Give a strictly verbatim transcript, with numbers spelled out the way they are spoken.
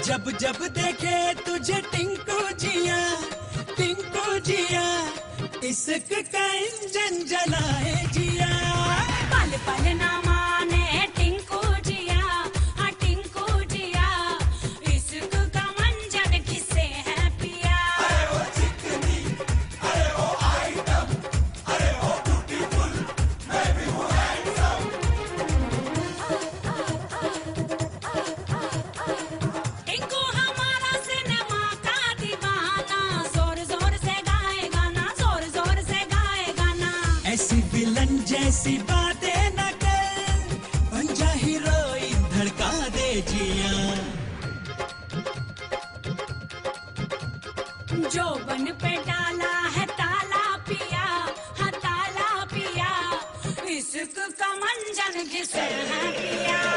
जब जब देखे तुझे टिंकू जिया, टिंकू जिया, इश्क का इंजन जलाए जिया। पल पल ना माने टिंकू जिया, हाँ टिंकू जिया, इश्क का मंजर किसे है पिया। अरे वो चिकनी, अरे वो आइटम, अरे वो ब्यूटीफुल, मैं भी हूँ हैंडसम। टिंकू हमारा सिनेमा का दीवाना, जोर जोर से गाए गाना, जोर जोर से गाए गाना। ऐसी विलन जैसी बातें न कर, बन जा हीरोइन धड़का दे जिया। जो बन पे डाला है ताला पिया, हाँ ताला पिया, इश्क का मंजन किसे है पिया।